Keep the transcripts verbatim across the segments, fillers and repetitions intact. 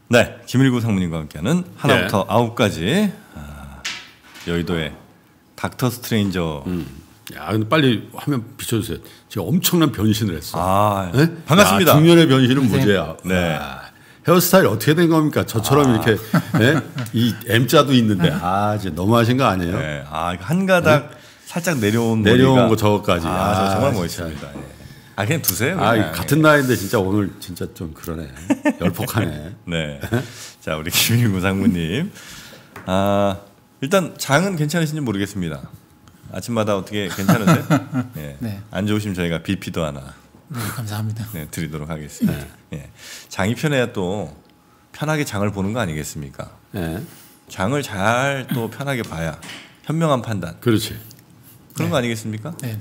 네, 김일구 상무님과 함께하는 하나부터 네. 아홉까지 아, 여의도의 닥터 스트레인저. 음. 야, 근데 빨리 화면 비춰주세요. 제가 엄청난 변신을 했어. 아, 네? 반갑습니다. 야, 중년의 변신은 뭐제야? 네. 아, 헤어스타일 어떻게 된 겁니까? 저처럼 아. 이렇게 네? 이 M자도 있는데 아, 이제 너무하신 거 아니에요? 네. 아, 한 가닥 네? 살짝 내려온 내려온 머리가. 거 저거까지. 아, 아, 정말 멋있습니다. 예. 아, 그냥 두세요. 아, 그냥. 같은 나이인데 진짜 오늘 진짜 좀 그러네. 열폭하네. 네. 자, 우리 김일구 상무님. 아, 일단 장은 괜찮으신지 모르겠습니다. 아침마다 어떻게 괜찮으세요? 예. 네. 안 좋으시면 저희가 비피도 하나. 네, 감사합니다. 네, 드리도록 하겠습니다. 네. 예. 장이 편해야 또 편하게 장을 보는 거 아니겠습니까? 네. 장을 잘 또 편하게 봐야 현명한 판단. 그렇지. 그런 네. 거 아니겠습니까? 네.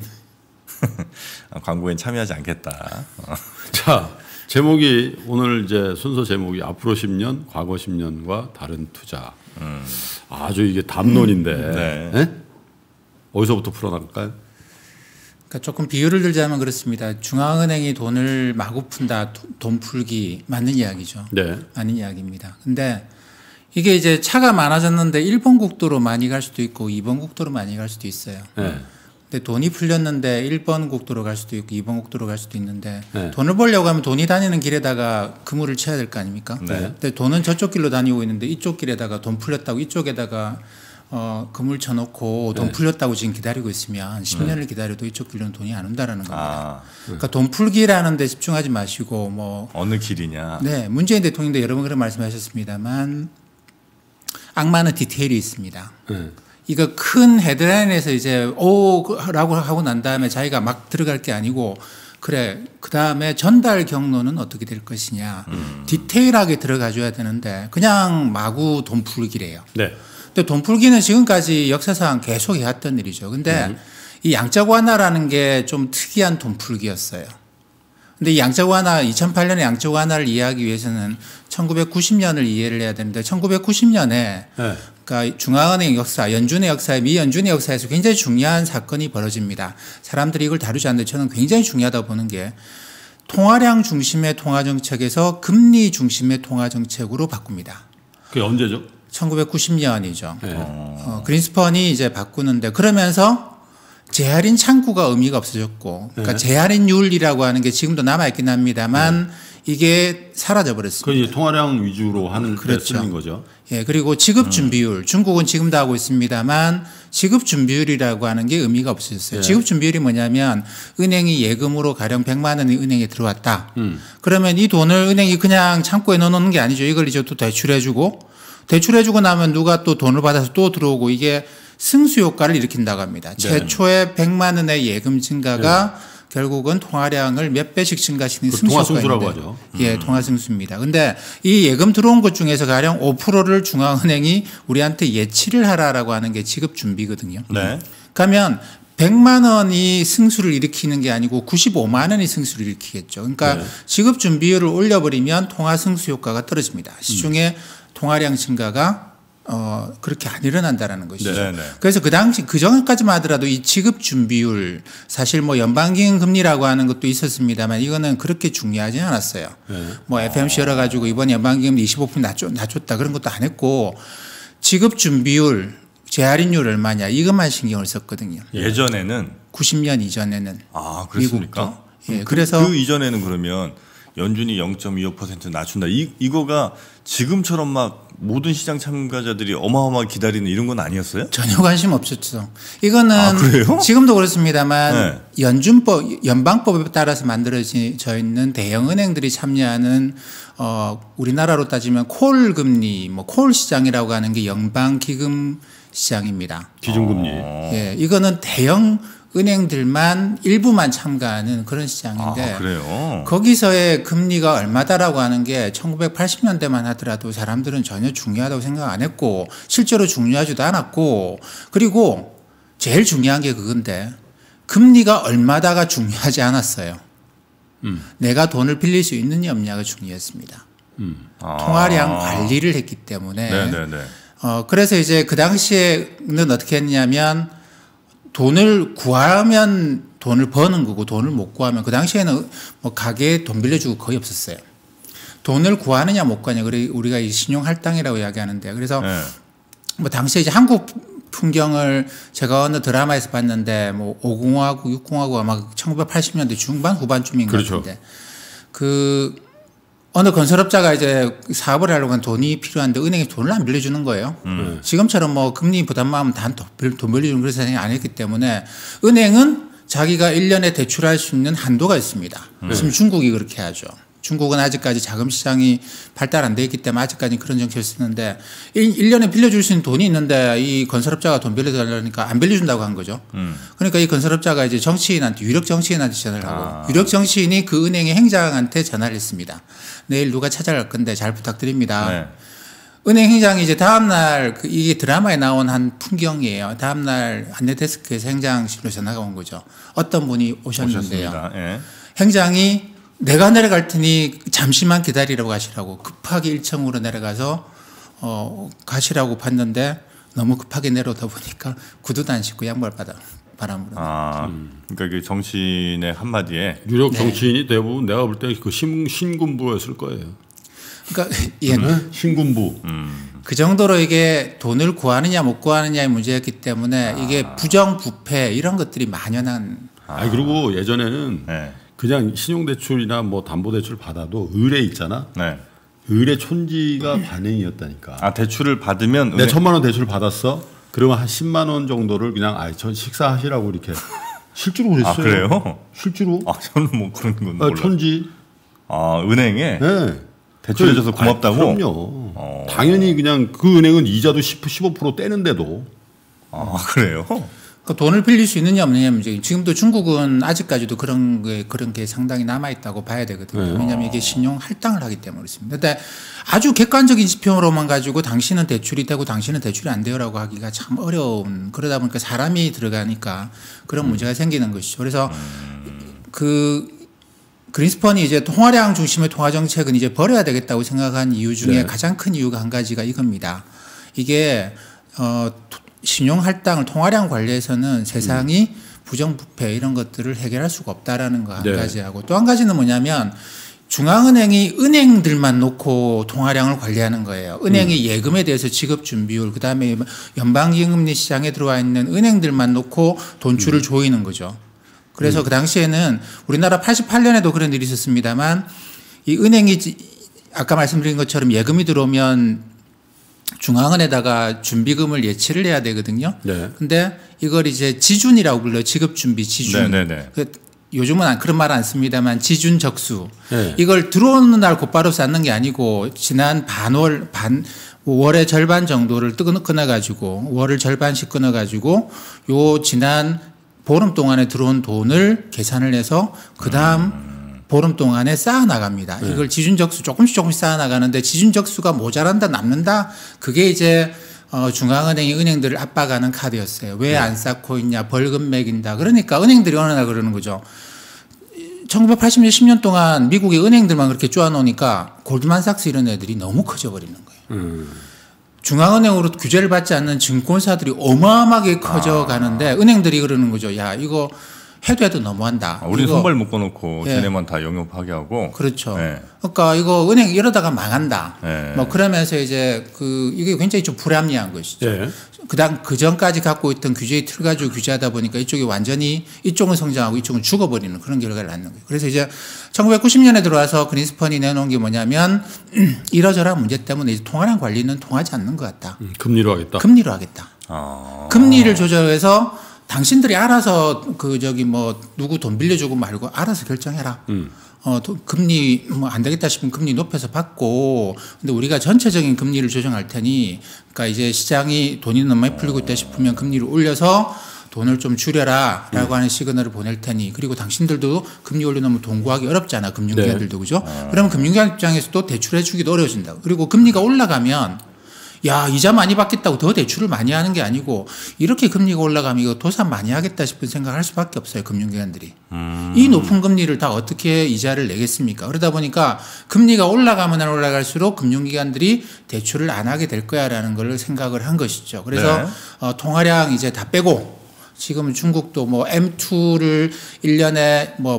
아, 광고엔 참여하지 않겠다. 어. 자, 제목이 오늘 이제 순서 제목이 앞으로 십 년, 과거 십 년과 다른 투자. 음. 아주 이게 담론인데 네. 네? 어디서부터 풀어나갈까요? 그러니까 조금 비유를 들자면 그렇습니다. 중앙은행이 돈을 마구 푼다, 돈 풀기 맞는 이야기죠. 네. 맞는 이야기입니다. 근데 이게 이제 차가 많아졌는데 일 번 국도로 많이 갈 수도 있고 이 번 국도로 많이 갈 수도 있어요. 네. 근데 돈이 풀렸는데 일 번 국도로 갈 수도 있고 이 번 국도로 갈 수도 있는데 네. 돈을 벌려고 하면 돈이 다니는 길에다가 그물을 쳐야 될 거 아닙니까? 네. 근데 돈은 저쪽 길로 다니고 있는데 이쪽 길에다가 돈 풀렸다고 이쪽에다가 어, 그물 쳐놓고 돈 네. 풀렸다고 지금 기다리고 있으면 십 년을 기다려도 이쪽 길로는 돈이 안 온다라는 겁니다. 아, 그러니까 돈 풀기라는 데 집중하지 마시고 뭐 어느 길이냐. 네, 문재인 대통령도 여러 번 그런 말씀하셨습니다만 악마는 디테일이 있습니다. 네. 이거 큰 헤드라인에서 이제 오라고 하고 난 다음에 자기가 막 들어갈 게 아니고 그래 그 다음에 전달 경로는 어떻게 될 것이냐 음. 디테일하게 들어가줘야 되는데 그냥 마구 돈 풀기래요. 네. 근데 돈 풀기는 지금까지 역사상 계속 해왔던 일이죠. 근데 음. 이 양적 완화라는 게 좀 특이한 돈 풀기였어요. 근데 이 양적 완화, 이천팔 년에 양적 완화를 이해하기 위해서는 천구백구십 년을 이해를 해야 되는데 천구백구십 년에 네. 그러니까 중앙은행 역사, 연준의 역사에 미 연준의 역사에서 굉장히 중요한 사건이 벌어집니다. 사람들이 이걸 다루지 않는데 저는 굉장히 중요하다고 보는 게 통화량 중심의 통화정책에서 금리 중심의 통화정책으로 바꿉니다. 그게 언제죠? 천구백구십 년이죠. 네. 어, 그린스펀이 이제 바꾸는데 그러면서 재할인 창구가 의미가 없어졌고, 그러니까 네. 재할인율이라고 하는 게 지금도 남아있긴 합니다만 네. 이게 사라져버렸습니다. 그 이제 통화량 위주로 하는 그렇죠. 쓰는 거죠. 예, 그리고 지급 준비율, 음. 중국은 지금도 하고 있습니다만 지급 준비율이라고 하는 게 의미가 없어졌어요. 네. 지급 준비율이 뭐냐면 은행이 예금으로 가령 백만 원이 은행에 들어왔다. 음. 그러면 이 돈을 은행이 그냥 창고에 넣어놓는 게 아니죠. 이걸 이제 또 대출해주고 대출해주고 나면 누가 또 돈을 받아서 또 들어오고 이게 승수 효과를 일으킨다고 합니다. 네. 최초의 백만 원의 예금 증가가 네. 결국은 통화량을 몇 배씩 증가시키는 승수 통화승수라고 하죠. 예, 음. 통화승수입니다. 근데 이 예금 들어온 것 중에서 가령 오 퍼센트를 중앙은행이 우리한테 예치를 하라라고 하는 게 지급 준비거든요. 네. 그러면 백만 원이 승수를 일으키는 게 아니고 구십오만 원이 승수를 일으키겠죠. 그러니까 네. 지급 준비율을 올려버리면 통화승수 효과가 떨어집니다. 시중에 음. 통화량 증가가 어, 그렇게 안 일어난다라는 것이죠. 네네. 그래서 그 당시, 그 전까지만 하더라도 이 지급 준비율, 사실 뭐 연방기금 금리라고 하는 것도 있었습니다만 이거는 그렇게 중요하지 않았어요. 네. 뭐 에프오엠씨 열어가지고 이번 연방기금 이십오 퍼센트 낮췄, 낮췄다 그런 것도 안 했고 지급 준비율, 재할인율 얼마냐 이것만 신경을 썼거든요. 예전에는 구십 년 이전에는. 아, 그렇습니까? 예, 그래서 그 이전에는 그러면 연준이 영 점 이오 퍼센트 낮춘다. 이, 이거가 지금처럼 막 모든 시장 참가자들이 어마어마하게 기다리는 이런 건 아니었어요? 전혀 관심 없었죠. 이거는 아, 그래요? 지금도 그렇습니다만 네. 연준법, 연방법에 따라서 만들어져 있는 대형 은행들이 참여하는 어, 우리나라로 따지면 콜 금리, 뭐 콜 시장이라고 하는 게 연방 기금 시장입니다. 기준금리. 어. 예, 이거는 대형 은행들만 일부만 참가하는 그런 시장인데 아, 그래요? 거기서의 금리가 얼마다라고 하는 게 천구백팔십 년대만 하더라도 사람들은 전혀 중요하다고 생각 안 했고 실제로 중요하지도 않았고 그리고 제일 중요한 게 그건데 금리가 얼마다가 중요하지 않았어요. 음. 내가 돈을 빌릴 수 있느냐 없냐가 중요했습니다. 음. 아. 통화량 관리를 했기 때문에 네네네. 어, 그래서 이제 그 당시에는 어떻게 했냐면 돈을 구하면 돈을 버는 거고 돈을 못 구하면 그 당시에는 뭐 가게에 돈 빌려주고 거의 없었어요. 돈을 구하느냐 못 구하느냐. 그래 우리가 이 신용 할당이라고 이야기하는데 그래서 네. 뭐 당시에 이제 한국 풍경을 제가 어느 드라마에서 봤는데 뭐 오공화국, 육공화국 아마 천구백팔십 년대 중반 후반쯤인 것 그렇죠. 같은데 그 어느 건설업자가 이제 사업을 하려고 하면 돈이 필요한데 은행이 돈을 안 빌려주는 거예요. 음. 지금처럼 뭐 금리 부담만 하면 다 돈 빌려주는 그런 세상이 아니었기 때문에 은행은 자기가 일 년에 대출할 수 있는 한도가 있습니다. 음. 지금 중국이 그렇게 하죠. 중국은 아직까지 자금 시장이 발달 안 돼 있기 때문에 아직까지 그런 정책을 쓰는데 일 년에 빌려줄 수 있는 돈이 있는데 이 건설업자가 돈 빌려달라니까 안 빌려준다고 한 거죠. 음. 그러니까 이 건설업자가 이제 정치인한테 유력 정치인한테 전화를 하고 아. 유력 정치인이 그 은행의 행장한테 전화를 했습니다. 내일 누가 찾아갈 건데 잘 부탁드립니다. 네. 은행 행장이 이제 다음날 그 이게 드라마에 나온 한 풍경이에요. 다음날 안내데스크에서 행장실로 전화가 온 거죠. 어떤 분이 오셨는데요. 네. 행장이 내가 내려갈 테니 잠시만 기다리라고 하시라고 급하게 일 층으로 내려가서 어 가시라고 봤는데 너무 급하게 내려오다 보니까 구두도 안 신고 양말 받아 바람으로. 아, 음. 그러니까 그 정치인의 한마디에 유력 정치인이 네. 대부분 내가 볼 때 그 신군부였을 거예요. 그러니까 예. 음. 신군부. 음. 그 정도로 이게 돈을 구하느냐 못 구하느냐의 문제였기 때문에 아. 이게 부정부패 이런 것들이 만연한. 아, 아 그리고 예전에는. 네. 그냥 신용대출이나 뭐 담보대출 받아도 의뢰 있잖아. 네. 의뢰 촌지가 관행이었다니까. 아 대출을 받으면 내 천만 원 대출 받았어. 그러면 한 십만 원 정도를 그냥 아, 전 식사하시라고 이렇게 실제로 그랬어요. 아 그래요? 실제로? 아 저는 뭐 그런 건 몰라. 아, 촌지. 아 은행에. 네. 대출해줘서 고맙다고. 아, 그럼요. 어. 당연히 그냥 그 은행은 이자도 십, 십오 퍼센트 떼는데도. 아 그래요? 돈을 빌릴 수 있느냐 없느냐 문제. 지금도 중국은 아직까지도 그런 게 그런 게 상당히 남아 있다고 봐야 되거든요. 네. 왜냐하면 이게 신용 할당을 하기 때문에 그렇습니다. 근데 아주 객관적인 지표로만 가지고 당신은 대출이 되고 당신은 대출이 안 돼요라고 하기가 참 어려운. 그러다 보니까 사람이 들어가니까 그런 음. 문제가 생기는 것이죠. 그래서 음. 그 그린스펀이 이제 통화량 중심의 통화 정책은 이제 버려야 되겠다고 생각한 이유 중에 네. 가장 큰 이유가 한 가지가 이겁니다. 이게 어. 신용 할당을 통화량 관리에서는 세상이 음. 부정부패 이런 것들을 해결할 수가 없다라는 거 한 네. 가지하고 또 한 가지는 뭐냐면 중앙은행이 은행들만 놓고 통화량을 관리하는 거예요. 은행이 음. 예금에 대해서 지급 준비율 그다음에 연방기금리 시장에 들어와 있는 은행들만 놓고 돈줄을 음. 조이는 거죠. 그래서 음. 그 당시에는 우리나라 팔십팔 년에도 그런 일이 있었습니다만 이 은행이 아까 말씀드린 것처럼 예금이 들어오면 중앙은에다가 준비금을 예치를 해야 되거든요. 네. 근데 이걸 이제 지준이라고 불러요. 지급준비 지준. 네, 네, 네. 그 요즘은 그런 말 안 씁니다만 지준적수. 네. 이걸 들어오는 날 곧바로 쌓는 게 아니고 지난 반월 반 월의 절반 정도를 끊어 가지고 월을 절반씩 끊어 가지고 요 지난 보름 동안에 들어온 돈을 계산을 해서 그다음 음. 보름 동안에 쌓아 나갑니다. 네. 이걸 지준적수 조금씩 조금씩 쌓아 나가는데 지준적수가 모자란다 남는다 그게 이제 어 중앙은행이 은행들을 압박하는 카드였어요. 왜 안 쌓고 있냐 벌금 매긴다. 그러니까 은행들이 어느 날 그러는 거죠. 천구백팔십 년 십 년 동안 미국의 은행들만 그렇게 쪼아놓으니까 골드만삭스 이런 애들이 너무 커져 버리는 거예요. 음. 중앙은행으로 규제를 받지 않는 증권사들이 어마어마하게 커져 가는데 아. 은행들이 그러는 거죠. 야 이거 해도 해도 너무한다. 아, 우리 손발 묶어놓고 예. 쟤네만 다 영업하게 하고. 그렇죠. 예. 그러니까 이거 은행 이러다가 망한다. 예. 뭐 그러면서 이제 그 이게 굉장히 좀 불합리한 것이죠. 예. 그다음 그 전까지 갖고 있던 규제의 틀 가지고 규제하다 보니까 이쪽이 완전히 이쪽은 성장하고 이쪽은 죽어버리는 그런 결과를 낳는 거예요. 그래서 이제 천구백구십 년에 들어와서 그린스펀이 내놓은 게 뭐냐면 이러저러한 문제 때문에 이제 통화량 관리는 통하지 않는 것 같다. 음, 금리로 하겠다. 금리로 하겠다. 아. 금리를 조절해서. 당신들이 알아서 그 저기 뭐 누구 돈 빌려주고 말고 알아서 결정해라. 음. 어, 금리 뭐 안 되겠다 싶으면 금리 높여서 받고 근데 우리가 전체적인 금리를 조정할 테니 그러니까 이제 시장이 돈이 너무 많이 풀리고 있다 싶으면 금리를 올려서 돈을 좀 줄여라 라고 음. 하는 시그널을 보낼 테니 그리고 당신들도 금리 올려놓으면 돈 구하기 어렵잖아. 금융기관들도 네. 그죠? 아. 그러면 금융기관 입장에서도 대출해 주기도 어려워진다. 그리고 금리가 올라가면 야, 이자 많이 받겠다고 더 대출을 많이 하는 게 아니고 이렇게 금리가 올라가면 이거 도산 많이 하겠다 싶은 생각을 할 수밖에 없어요. 금융기관들이. 음. 이 높은 금리를 다 어떻게 이자를 내겠습니까? 그러다 보니까 금리가 올라가면 올라갈수록 금융기관들이 대출을 안 하게 될 거야라는 걸 생각을 한 것이죠. 그래서 네. 어, 통화량 이제 다 빼고 지금은 중국도 뭐 엠 투를 일 년에 뭐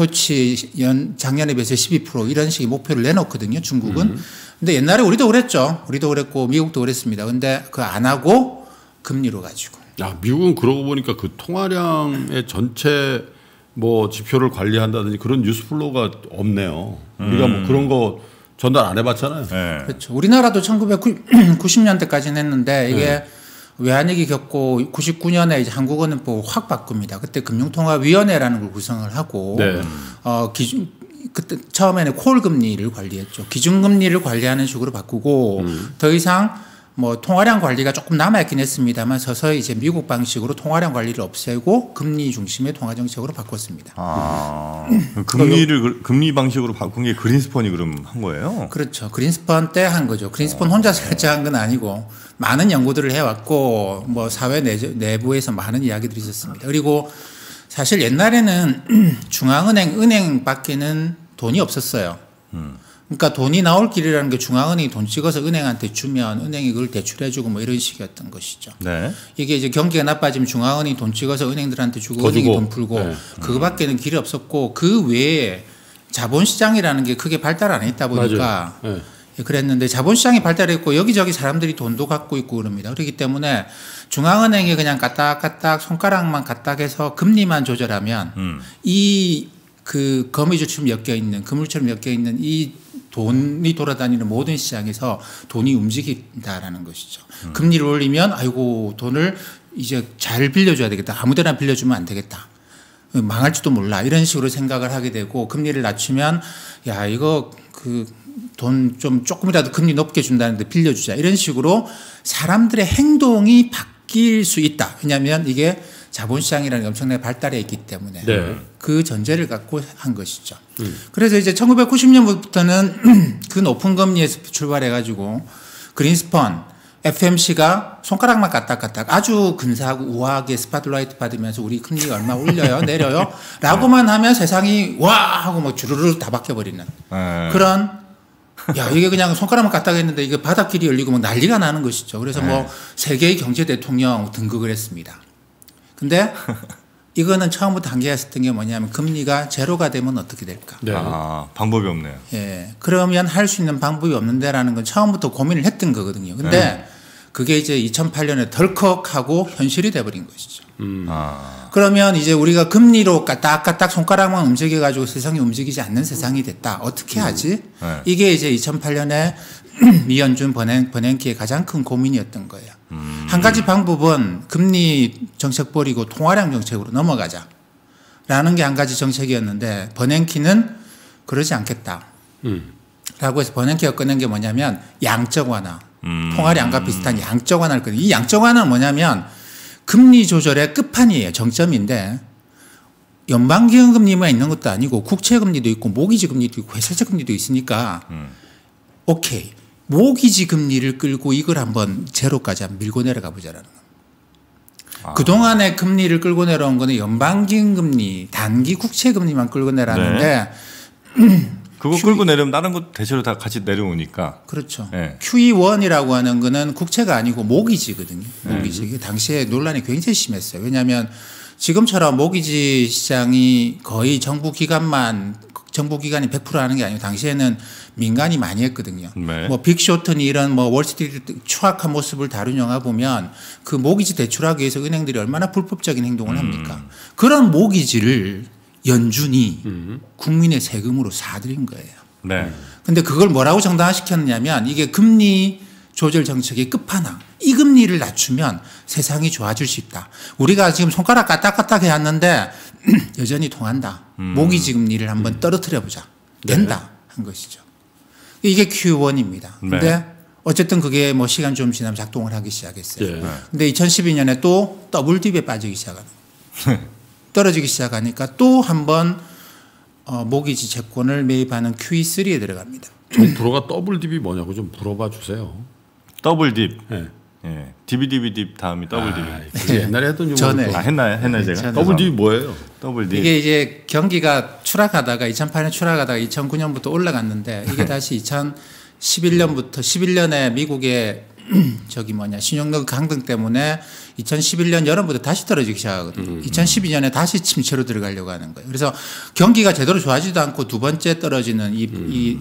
목표치 연 작년에 비해서 십이 퍼센트 이런 식의 목표를 내놓거든요. 중국은. 음. 근데 옛날에 우리도 그랬죠. 우리도 그랬고 미국도 그랬습니다. 근데 그거 안 하고 금리로 가지고. 야, 미국은 그러고 보니까 그 통화량의 전체 뭐 지표를 관리한다든지 그런 뉴스 플로우가 없네요. 우리가 음. 뭐 그런 거 전달 안 해봤잖아요. 네. 그렇죠. 우리나라도 천구백구십 년대까지는 했는데 이게 네. 외환위기 겪고 구십구 년에 이제 한국은행법을 확 바꿉니다. 그때 금융통화위원회라는 걸 구성을 하고 네. 어, 기준 그때 처음에는 콜 금리를 관리했죠. 기준금리를 관리하는 식으로 바꾸고 음. 더 이상 뭐 통화량 관리가 조금 남아있긴 했습니다만 서서히 이제 미국 방식으로 통화량 관리를 없애고 금리 중심의 통화 정책으로 바꿨습니다. 아, 금리를 금리 방식으로 바꾼 게 그린스펀이 그럼 한 거예요? 그렇죠. 그린스펀 때 한 거죠. 그린스펀 혼자서 결정한 건 아니고 많은 연구들을 해왔고 뭐 사회 내부에서 많은 이야기들이 있었습니다. 그리고 사실 옛날에는 중앙은행 은행밖에는 돈이 없었어요. 음. 그러니까 돈이 나올 길이라는 게 중앙은행이 돈 찍어서 은행한테 주면 은행이 그걸 대출해주고 뭐 이런 식이었던 것이죠. 네. 이게 이제 경기가 나빠지면 중앙은행이 돈 찍어서 은행들한테 주고 은행이 돈 풀고 네. 그거밖에는 길이 없었고 그 외에 자본시장이라는 게 크게 발달 안 했다 보니까 네. 그랬는데 자본시장이 발달했고 여기저기 사람들이 돈도 갖고 있고 그럽니다. 그렇기 때문에 중앙은행이 그냥 까딱까딱 손가락만 까딱해서 금리만 조절하면 음. 이 그 거미줄처럼 엮여 있는 그물처럼 엮여 있는 이 돈이 돌아다니는 모든 시장에서 돈이 움직인다라는 것이죠. 음. 금리를 올리면 아이고 돈을 이제 잘 빌려줘야 되겠다. 아무데나 빌려주면 안 되겠다. 망할지도 몰라. 이런 식으로 생각을 하게 되고 금리를 낮추면 야 이거 그 돈 좀 조금이라도 금리 높게 준다는데 빌려주자. 이런 식으로 사람들의 행동이 바뀔 수 있다. 왜냐하면 이게 자본시장이라는 게 엄청나게 발달해 있기 때문에 네. 그 전제를 갖고 한 것이죠. 음. 그래서 이제 천구백구십 년부터는 그 높은 금리에서 출발해가지고 그린스펀, 에프엠씨가 손가락만 까딱까딱 아주 근사하고 우아하게 스팟라이트 받으면서 우리 금리가 얼마 올려요, 내려요, 라고만 하면 세상이 와 하고 뭐 주르르 다 바뀌어버리는 네. 그런 야 이게 그냥 손가락만 까딱 했는데 이게 바닥길이 열리고 막 난리가 나는 것이죠. 그래서 네. 뭐 세계의 경제 대통령 등극을 했습니다. 근데 이거는 처음부터 한계였었던 게 뭐냐면 금리가 제로가 되면 어떻게 될까? 네. 아, 방법이 없네요. 예. 그러면 할 수 있는 방법이 없는데라는 건 처음부터 고민을 했던 거거든요. 근데 네. 그게 이제 이천팔 년에 덜컥하고 현실이 돼버린 것이죠. 음. 아. 그러면 이제 우리가 금리로 까딱까딱 손가락만 움직여가지고 세상이 움직이지 않는 세상이 됐다. 어떻게 하지? 네. 이게 이제 이천팔 년에 미연준 버냉, 버냉키의 가장 큰 고민이었던 거예요. 음. 한 가지 방법은 금리 정책 버리고 통화량 정책으로 넘어가자. 라는 게 한 가지 정책이었는데 버냉키는 그러지 않겠다. 음. 라고 해서 버냉키가 꺼낸 게 뭐냐면 양적 완화. 음. 통화량과 비슷한 양적 완화를 꺼낸. 이 양적 완화는 뭐냐면 금리 조절의 끝판이에요. 정점인데 연방기금금리만 있는 것도 아니고 국채금리도 있고 모기지 금리도 있고 회사채 금리도 있으니까 음. 오케이. 모기지 금리를 끌고 이걸 한번 제로까지 한번 밀고 내려가 보자라는 겁니다. 아. 그동안에 금리를 끌고 내려온 거는 연방기금 금리, 단기 국채 금리만 끌고 내려왔는데 네. 그거 Q... 끌고 내려면 다른 것 대체로 다 같이 내려오니까. 그렇죠. 네. 큐이 원이라고 하는 거는 국채가 아니고 모기지거든요. 모기지. 네. 당시에 논란이 굉장히 심했어요. 왜냐하면 지금처럼 모기지 시장이 거의 정부 기관만 정부 기관이 백 퍼센트 하는 게 아니고 당시에는 민간이 많이 했거든요. 네. 뭐 빅쇼트니 이런 뭐 월스트리트 추악한 모습을 다룬 영화 보면 그 모기지 대출하기 위해서 은행들이 얼마나 불법적인 행동을 합니까? 음. 그런 모기지를 연준이 음. 국민의 세금으로 사들인 거예요. 네. 근데 그걸 뭐라고 정당화시켰냐면 이게 금리 조절 정책의 끝판왕. 이 금리를 낮추면 세상이 좋아질 수 있다. 우리가 지금 손가락 까딱까딱 해왔는데 여전히 통한다. 음. 모기지 금리를 한번 떨어뜨려 보자. 된다. 네. 한 것이죠. 이게 큐 원입니다. 근데 네. 어쨌든 그게 뭐 시간 좀 지나면 작동을 하기 시작했어요. 네. 근데 이천십이 년에 또 더블 딥에 빠지기 시작하는 떨어지기 시작하니까 또 한번 어, 모기지 채권을 매입하는 큐이 쓰리에 들어갑니다. 정프로가 더블 딥이 뭐냐고 좀 물어봐 주세요. 더블 딥. 네. 예. 디비디비 다음이 더블 딥. 아, 옛날에 했던 용어. 전에. 아, 했나요? 했나요, 제가? 전에. 더블 딥이 뭐예요? 더블 딥. 이게 이제 경기가 추락하다가 이천팔 년 추락하다가 이천구 년부터 올라갔는데 이게 다시 이천십일 년부터 십일 년에 미국의 저기 뭐냐 신용력 강등 때문에 이천십일 년 여름부터 다시 떨어지기 시작하거든요. 음. 이천십이 년에 다시 침체로 들어가려고 하는 거예요. 그래서 경기가 제대로 좋아지도 않고 두 번째 떨어지는 이, 음. 이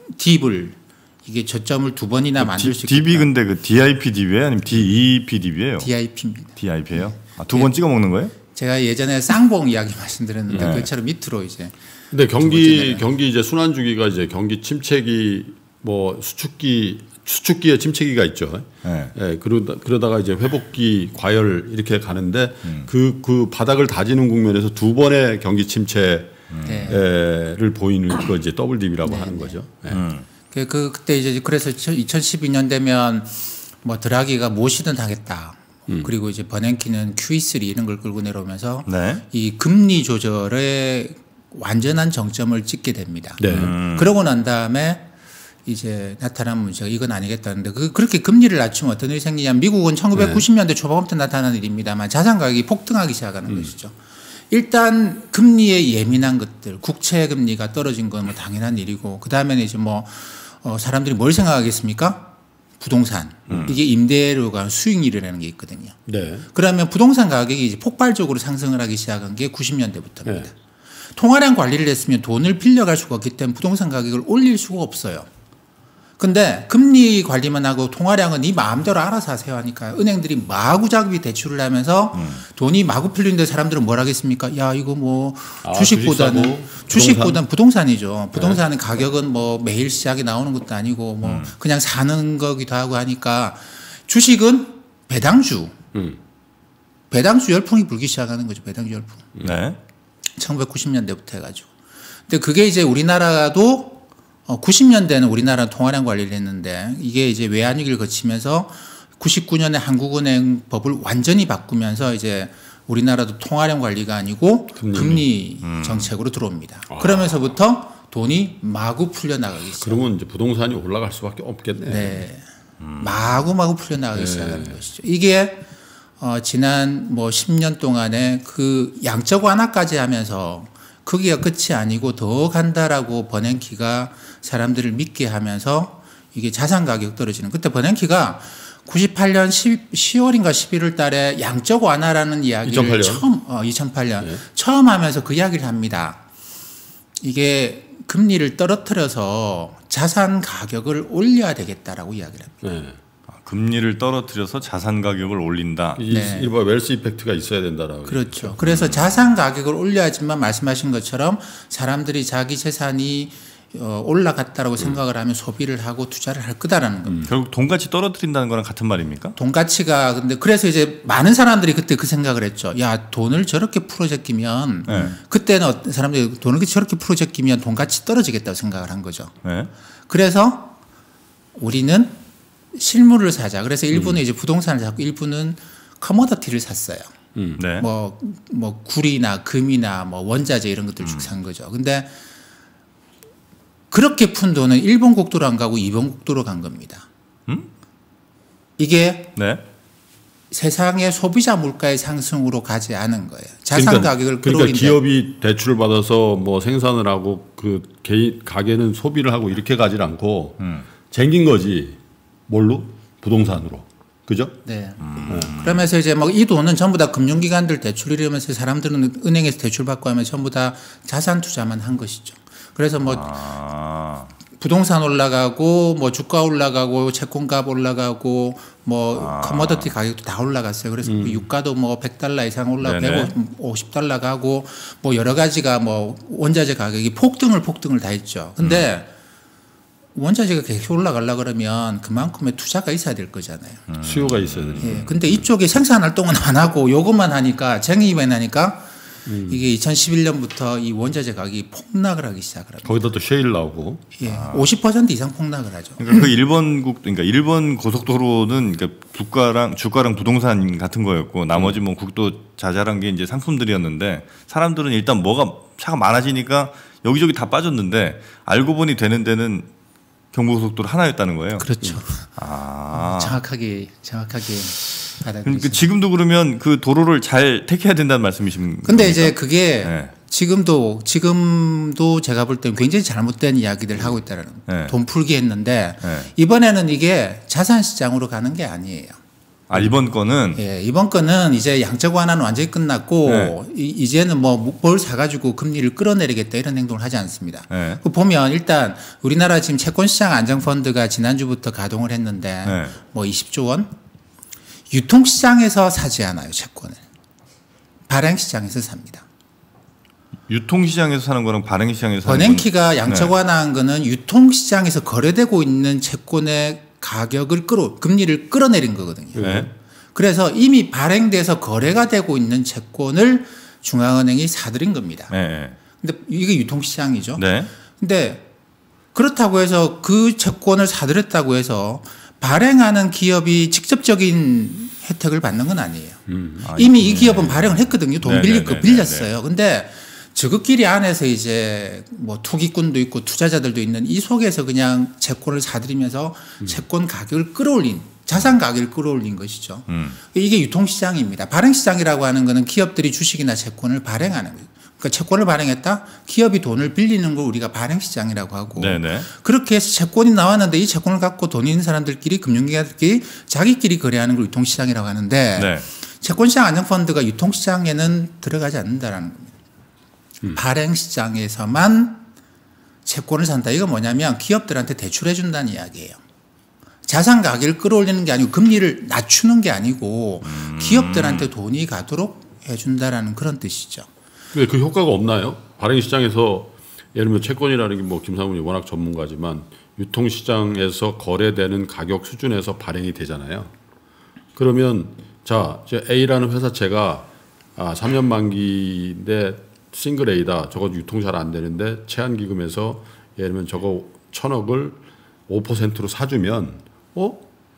딥을 이게 저점을 두 번이나 그 만들 수 있다. 딥이 근데 그 디아이피 딥이에요? 아니면 디이피 딥이에요? 디아이피입니다. 디아이피예요? 아, 두 번 찍어 먹는 거예요? 제가 예전에 쌍봉 이야기 말씀드렸는데 네. 그처럼 밑으로 이제. 근데 경기 경기 이제 순환 주기가 이제 경기 침체기 뭐 수축기 수축기에 침체기가 있죠. 네. 네, 그러다 그러다가 이제 회복기 과열 이렇게 가는데 그그 음. 그 바닥을 다지는 국면에서 두 번의 경기 침체를 네. 보이는 거 이제 더블 딥이라고 네. 하는 거죠. 네. 음. 그, 그 그때 이제 그래서 이천십이 년 되면 뭐 드라기가 무엇이든 하겠다. 음. 그리고 이제 버냉키는 큐이 쓰리 이런 걸 끌고 내려오면서 네. 이 금리 조절에 완전한 정점을 찍게 됩니다. 네. 음. 그러고 난 다음에 이제 나타난 문제가 이건 아니겠다는데 그 그렇게 금리를 낮추면 어떤 일이 생기냐면 미국은 천구백구십 년대 네. 초반부터 나타난 일입니다만 자산 가격이 폭등하기 시작하는 음. 것이죠. 일단 금리에 예민한 것들, 국채 금리가 떨어진 건 뭐 당연한 일이고 그 다음에는 이제 뭐 어, 사람들이 뭘 생각하겠습니까? 부동산. 음. 이게 임대료가 수익률이라는 게 있거든요. 네. 그러면 부동산 가격이 이제 폭발적으로 상승을 하기 시작한 게 구십 년대부터입니다. 네. 통화량 관리를 했으면 돈을 빌려갈 수가 없기 때문에 부동산 가격을 올릴 수가 없어요. 근데 금리 관리만 하고 통화량은 네 마음대로 알아서 하세요 하니까 은행들이 마구자구비 대출을 하면서 음. 돈이 마구 풀리는데 사람들은 뭘 하겠습니까? 야 이거 뭐 아, 주식보다는 주식보다는 부동산이죠. 부동산의 네. 가격은 뭐 매일 시작이 나오는 것도 아니고 뭐 음. 그냥 사는 거기도 하고 하니까 주식은 배당주 음. 배당주 열풍이 불기 시작하는 거죠. 배당주 열풍. 네. 천구백구십 년대부터 해가지고. 근데 그게 이제 우리나라도 어, 구십 년대는 우리나라 통화량 관리를 했는데 이게 이제 외환위기를 거치면서 구십구 년에 한국은행 법을 완전히 바꾸면서 이제 우리나라도 통화량 관리가 아니고 금리, 금리 음. 정책으로 들어옵니다. 아. 그러면서부터 돈이 마구 풀려나가기 시작. 그러면 이제 부동산이 올라갈 수밖에 없겠네. 네. 음. 마구 마구 풀려나가기 네. 시작하는 것이죠. 이게 어, 지난 뭐 십 년 동안에 그 양적 완화까지 하면서 거기가 끝이 아니고 더 간다라고 버냉키가 사람들을 믿게 하면서 이게 자산 가격 떨어지는 그때 버냉키가 구십팔 년 시월인가 십일월 달에 양적 완화라는 이야기를 이천팔 년. 처음 어, 이천팔 년 네. 처음 하면서 그 이야기를 합니다. 이게 금리를 떨어뜨려서 자산 가격을 올려야 되겠다라고 이야기를 합니다. 네. 금리를 떨어뜨려서 자산 가격을 올린다. 네. 일반 웰스 이펙트가 있어야 된다라고. 그렇죠. 얘기죠. 그래서 음. 자산 가격을 올려야지만 말씀하신 것처럼 사람들이 자기 재산이 어, 올라갔다라고 음. 생각을 하면 소비를 하고 투자를 할 거다라는 겁니다. 음. 결국 돈가치 떨어뜨린다는 거랑 같은 말입니까? 돈가치가 근데 그래서 이제 많은 사람들이 그때 그 생각을 했죠. 야 돈을 저렇게 풀어 제끼면 네. 그때는 어떤 사람들이 돈을 저렇게 풀어 제끼면 돈가치 떨어지겠다고 생각을 한 거죠. 네. 그래서 우리는 실물을 사자. 그래서 일부는 음. 이제 부동산을 샀고 일부는 커머더티를 샀어요. 음. 네. 뭐, 뭐 구리나 금이나 뭐 원자재 이런 것들 쭉 산 음. 거죠. 근데 그렇게 푼 돈은 일본 국도로 안 가고 이번 국도로 간 겁니다. 음? 이게 네. 세상의 소비자 물가의 상승으로 가지 않은 거예요. 자산 그러니까, 가격을 그러니까 기업이 대출을 받아서 뭐 생산을 하고 그 개인 가게는 소비를 하고 이렇게 가지 않고 음. 쟁긴 거지. 뭘로? 부동산으로. 그죠? 네. 음. 그러면서 이제 뭐 이 돈은 전부 다 금융기관들 대출 이러면서 사람들은 은행에서 대출 받고 하면 전부 다 자산 투자만 한 것이죠. 그래서 뭐 아. 부동산 올라가고 뭐 주가 올라가고 채권값 올라가고 뭐 아. 커머더티 가격도 다 올라갔어요. 그래서 음. 유가도 뭐 백 달러 이상 올라가고 백오십 달러 가고 뭐 여러 가지가 뭐 원자재 가격이 폭등을 폭등을 다 했죠. 근데 음. 원자재가 계속 올라가려 그러면 그만큼의 투자가 있어야 될 거잖아요. 음. 수요가 있어야 되니까. 예. 근데 이쪽에 생산 활동은 안 하고 요것만 하니까 쟁의만 하니까 음. 이게 이천십일 년부터 이 원자재 가격이 폭락을 하기 시작을 합니다. 거기다 또 셰일 나오고. 예. 아. 오십 퍼센트 이상 폭락을 하죠. 그러니까 그 일본국 그러니까 일본 고속도로는 그러니까 주가랑 주가랑 부동산 같은 거였고 나머지 뭐 국도 자잘한 게 이제 상품들이었는데 사람들은 일단 뭐가 차가 많아지니까 여기저기 다 빠졌는데 알고 보니 되는 데는 경부고속도로 하나였다는 거예요. 그렇죠. 아. 정확하게 정확하게 받아들이죠. 그러니까 지금도 그러면 그 도로를 잘 택해야 된다는 말씀이신 근데 겁니까? 이제 그게 네. 지금도 지금도 제가 볼 때는 굉장히 잘못된 이야기들을 하고 있다는 네. 돈 풀기 했는데 네. 이번에는 이게 자산 시장으로 가는 게 아니에요. 아 이번 건은 예, 이번 건은 이제 양적 완화는 완전히 끝났고 네. 이, 이제는 뭐 뭘 사가지고 금리를 끌어내리겠다 이런 행동을 하지 않습니다. 네. 그 보면 일단 우리나라 지금 채권시장 안정펀드가 지난주부터 가동을 했는데 네. 뭐 이십조 원 유통시장에서 사지 않아요 채권을 발행시장에서 삽니다. 유통시장에서 사는 거랑 발행시장에서 사는 버냉키가 건- 양적 네. 완화한 거는 유통시장에서 거래되고 있는 채권의 가격을 끌어 금리를 끌어내린 거거든요. 네. 그래서 이미 발행돼서 거래가 되고 있는 채권을 중앙은행이 사들인 겁니다. 네. 근데 이게 유통시장이죠. 네. 근데 그렇다고 해서 그 채권을 사들였다고 해서 발행하는 기업이 직접적인 혜택을 받는 건 아니에요. 음. 아, 이미 이 기업은 발행을 했거든요. 돈 네, 빌릴 네, 거 네, 빌렸어요. 근데 저것끼리 안에서 이제 뭐 투기꾼도 있고 투자자들도 있는 이 속에서 그냥 채권을 사들이면서 음. 채권 가격을 끌어올린 자산 가격을 끌어올린 것이죠. 음. 이게 유통시장입니다. 발행시장이라고 하는 거는 기업들이 주식이나 채권을 발행하는 거예요. 그러니까 채권을 발행했다? 기업이 돈을 빌리는 걸 우리가 발행시장이라고 하고 네네. 그렇게 해서 채권이 나왔는데 이 채권을 갖고 돈 있는 사람들끼리 금융기관들끼리 자기끼리 거래하는 걸 유통시장이라고 하는데 네. 채권시장 안정펀드가 유통시장에는 들어가지 않는다라는 겁니다. 음. 발행시장에서만 채권을 산다. 이거 뭐냐면 기업들한테 대출해 준다는 이야기예요. 자산 가격을 끌어올리는 게 아니고 금리를 낮추는 게 아니고 음. 기업들한테 돈이 가도록 해준다라는 그런 뜻이죠. 근데 그 효과가 없나요? 발행시장에서 예를 들면 채권이라는 게 뭐 김상훈이 워낙 전문가지만 유통시장에서 거래되는 가격 수준에서 발행이 되잖아요. 그러면 자, 이제 A라는 회사채가 아, 삼 년 만기인데 싱글 A다. 저거 유통 잘 안 되는데 채한기금에서 예를 들면 저거 천억을 오 퍼센트로 사주면 어?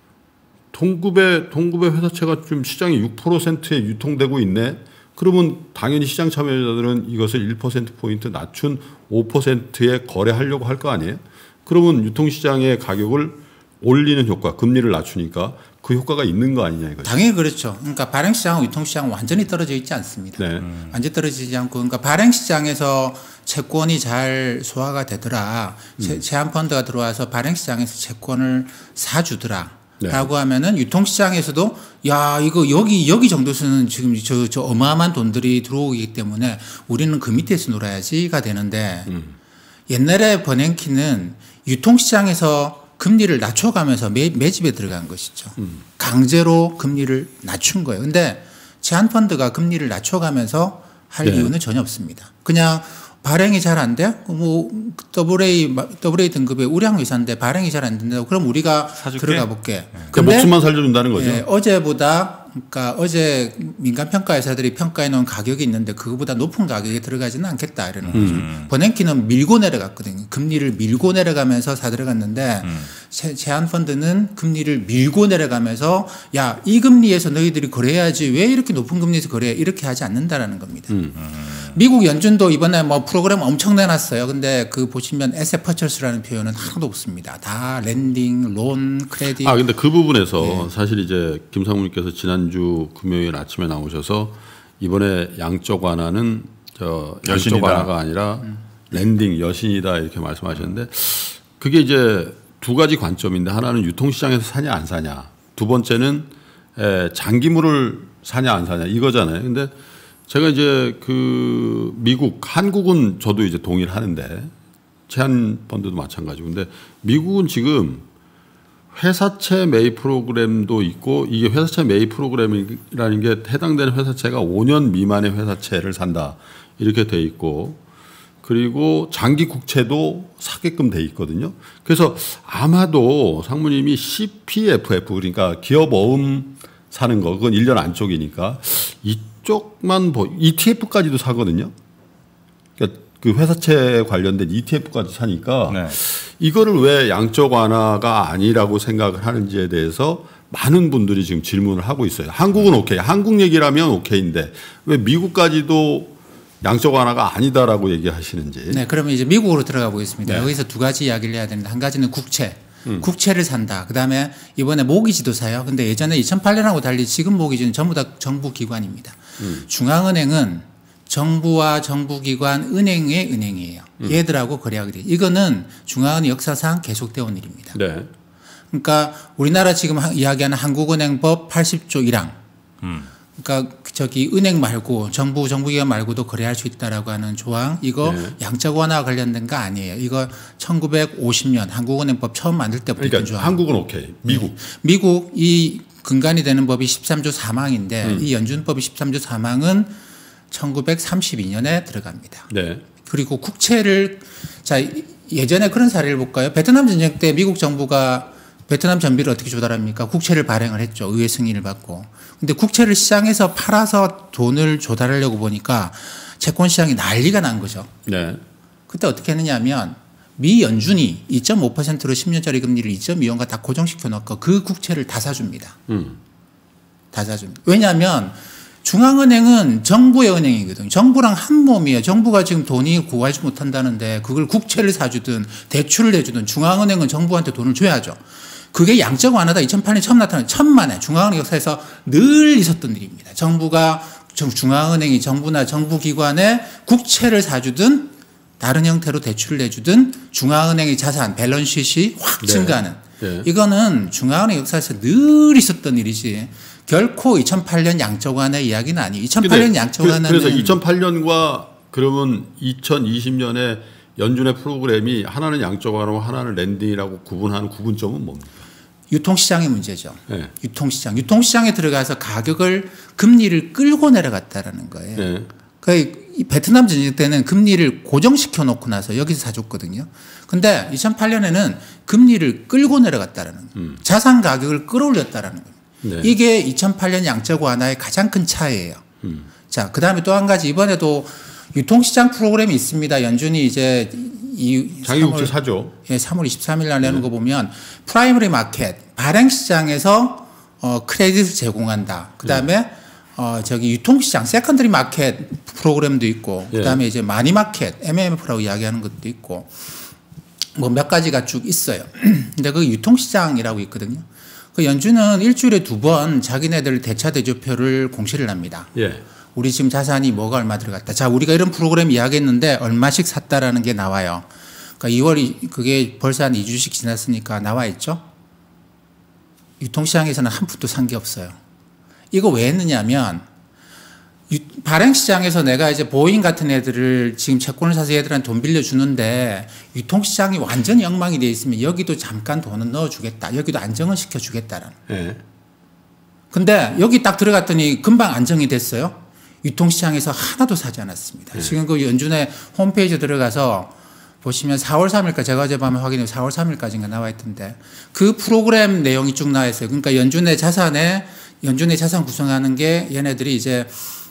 동급의 동급의 회사채가 좀 시장이 육 퍼센트에 유통되고 있네. 그러면 당연히 시장 참여자들은 이것을 일 퍼센트 포인트 낮춘 오 퍼센트에 거래하려고 할 거 아니에요? 그러면 유통시장의 가격을 올리는 효과, 금리를 낮추니까 그 효과가 있는 거 아니냐 이거죠. 당연히 그렇죠. 그러니까 발행시장과 유통시장은 완전히 떨어져 있지 않습니다. 네. 음. 완전히 떨어지지 않고 그러니까 발행시장에서 채권이 잘 소화가 되더라. 음. 제한펀드가 들어와서 발행시장에서 채권을 사주더라. 네. 라고 하면은 유통시장에서도 야 이거 여기 여기 정도에서는 지금 저, 저 어마어마한 돈들이 들어오기 때문에 우리는 그 밑에서 놀아야지가 되는데 음. 옛날에 버냉키는 유통시장에서 금리를 낮춰가면서 매, 매집에 들어간 것이죠. 음. 강제로 금리를 낮춘 거예요. 근데 제한펀드가 금리를 낮춰가면서 할 네. 이유는 전혀 없습니다. 그냥 발행이 잘 안 돼? 뭐 더블A 더블A 등급의 우량 회사인데 발행이 잘 안 된다고 그럼 우리가 사줄게. 들어가 볼게. 네. 근데 목숨만 살려준다는 거죠. 예, 어제보다 그러니까 어제 민간 평가 회사들이 평가해 놓은 가격이 있는데 그거보다 높은 가격에 들어가지는 않겠다 이러는 거죠. 음. 버냉키는 밀고 내려갔거든요. 금리를 밀고 내려가면서 사 들어갔는데 음. 제한펀드는 금리를 밀고 내려가면서 야, 이 금리에서 너희들이 거래해야지 왜 이렇게 높은 금리에서 거래해 이렇게 하지 않는다라는 겁니다. 음. 미국 연준도 이번에 뭐 프로그램 엄청 내놨어요. 근데 그 보시면 에셋 퍼처스라는 표현은 하나도 없습니다. 다 랜딩, 론, 크레딧. 아 근데 그 부분에서 네. 사실 이제 김상무님께서 지난주 금요일 아침에 나오셔서 이번에 양적 완화는 저 양적 완화가 아니라 음. 랜딩 여신이다 이렇게 말씀하셨는데 그게 이제 두 가지 관점인데 하나는 유통시장에서 사냐 안 사냐, 두 번째는 에, 장기물을 사냐 안 사냐 이거잖아요. 근데 제가 이제 그 미국, 한국은 저도 이제 동의를 하는데 제한펀드도 마찬가지고 근데 미국은 지금 회사채 매입 프로그램도 있고 이게 회사채 매입 프로그램이라는 게 해당되는 회사채가 오 년 미만의 회사채를 산다 이렇게 돼 있고 그리고 장기 국채도 사게끔 돼 있거든요. 그래서 아마도 상무님이 씨피에프에프 그러니까 기업 어음 사는 거 그건 일 년 안쪽이니까 이쪽만 뭐 이티에프까지도 사거든요. 그러니까 그 회사채 관련된 이티에프까지 사니까 네. 이거를 왜 양적 완화가 아니라고 생각을 하는지에 대해서 많은 분들이 지금 질문을 하고 있어요. 한국은 오케이. 한국 얘기라면 오케이인데 왜 미국까지도 양적 완화가 아니다라고 얘기하시는지. 네, 그러면 이제 미국으로 들어가 보겠습니다. 네. 여기서 두 가지 이야기를 해야 되는데 한 가지는 국채. 음. 국채를 산다. 그다음에 이번에 모기지도 사요. 근데 예전에 이천팔 년하고 달리 지금 모기지는 전부 다 정부 기관입니다. 음. 중앙은행은 정부와 정부기관, 은행의 은행이에요. 음. 얘들하고 거래하게 돼요. 이거는 중앙은행 역사상 계속되어 온 일입니다. 네. 그러니까 우리나라 지금 이야기하는 한국은행법 팔십조 일항. 음. 그러니까 저기 은행 말고 정부 정부기관 말고도 거래할 수 있다라고 하는 조항, 이거 네. 양적 완화와 관련된 거 아니에요. 이거 천구백오십 년 한국은행법 처음 만들 때부터 그러니까 조항. 한국은 오케이. 미국. 네. 미국 이 근간이 되는 법이 십삼조 삼항인데 음. 이 연준법이 십삼조 삼항은 천구백삼십이 년에 들어갑니다. 네. 그리고 국채를 자 예전에 그런 사례를 볼까요? 베트남 전쟁 때 미국 정부가 베트남 전비를 어떻게 조달합니까? 국채를 발행을 했죠. 의회 승인을 받고. 근데 국채를 시장에서 팔아서 돈을 조달하려고 보니까 채권 시장이 난리가 난 거죠. 네. 그때 어떻게 했느냐 하면 미 연준이 이 점 오 퍼센트로 십 년짜리 금리를 이 점 이원가 다 고정시켜 놓고 그 국채를 다 사줍니다. 음. 다 사줍니다. 왜냐하면 중앙은행은 정부의 은행이거든요. 정부랑 한 몸이에요. 정부가 지금 돈이 구하지 못한다는데 그걸 국채를 사주든 대출을 내주든 중앙은행은 정부한테 돈을 줘야죠. 그게 양적 완화다. 이천팔 년 처음 나타난 천만에 중앙은행 역사에서 늘 있었던 일입니다. 정부가 중앙은행이 정부나 정부기관에 국채를 사주든 다른 형태로 대출을 내주든 중앙은행의 자산 밸런스시트이 확 네. 증가하는 네. 이거는 중앙은행 역사에서 늘 있었던 일이지 결코 이천팔 년 양적 완화 이야기는 아니에요. 이천팔 년 양적 완화는 그래서 이천팔 년과 그러면 이천이십 년에 연준의 프로그램이 하나는 양적 완화고 하나는 랜딩이라고 구분하는 구분점은 뭡니까? 유통시장의 문제죠. 네. 유통시장. 유통시장에 들어가서 가격을 금리를 끌고 내려갔다라는 거예요. 네. 그러니까 이 베트남 전쟁 때는 금리를 고정시켜 놓고 나서 여기서 사줬거든요. 근데 이천팔 년에는 금리를 끌고 내려갔다라는 거예요. 음. 자산 가격을 끌어올렸다라는 거예요. 네. 이게 이천팔 년 양적 완화의 가장 큰 차이예요. 음. 자, 그 다음에 또 한 가지 이번에도 유통시장 프로그램이 있습니다. 연준이 이제 이 장기국채 사죠. 예, 삼월 이십삼일 날 내는 네. 거 보면 프라이머리 마켓 발행시장에서 어, 크레딧을 제공한다. 그 다음에 네. 어, 저기 유통시장 세컨더리 마켓 프로그램도 있고 네. 그 다음에 이제 마니 마켓 엠엠에프라고 이야기하는 것도 있고 뭐 몇 가지가 쭉 있어요. 근데 그 유통시장이라고 있거든요. 그 연준은 일주일에 두 번 자기네들 대차 대조표를 공시를 합니다. 예. 우리 지금 자산이 뭐가 얼마 들어갔다. 자, 우리가 이런 프로그램 이야기했는데 얼마씩 샀다라는 게 나와요. 그러니까 이월이 그게 벌써 한 이 주씩 지났으니까 나와 있죠. 유통시장에서는 한 푼도 산 게 없어요. 이거 왜 했느냐면 발행시장에서 내가 이제 보잉 같은 애들을 지금 채권을 사서 애들한테 돈 빌려주는데 유통시장이 완전히 엉망이 돼 있으면 여기도 잠깐 돈은 넣어주겠다. 여기도 안정을 시켜주겠다라는. 네. 근데 여기 딱 들어갔더니 금방 안정이 됐어요. 유통시장에서 하나도 사지 않았습니다. 네. 지금 그 연준의 홈페이지에 들어가서 보시면 사월 삼일까지 제가 어젯밤에 확인해 사월 삼일까지인가 나와 있던데 그 프로그램 내용이 쭉 나와 있어요. 그러니까 연준의 자산에 연준의 자산 구성하는 게 얘네들이 이제